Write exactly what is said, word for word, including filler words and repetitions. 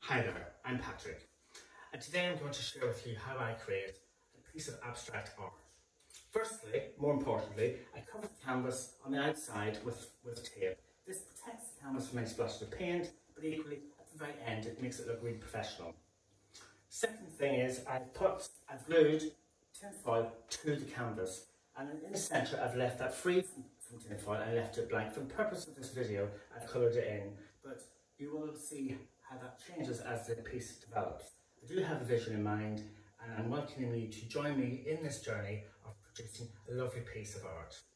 Hi there, I'm Patrick, and today I'm going to share with you how I create a piece of abstract art. Firstly, more importantly, I cover the canvas on the outside with, with tape. This protects the canvas from any splashes of paint, but equally at the very end it makes it look really professional. Second thing is I've put, I've glued tin foil to the canvas, and in the centre I've left that free from, from tin foil and left it blank. For the purpose of this video I've coloured it in, but you will see how that changes as the piece develops. I do have a vision in mind, and I'm welcoming you to join me in this journey of producing a lovely piece of art.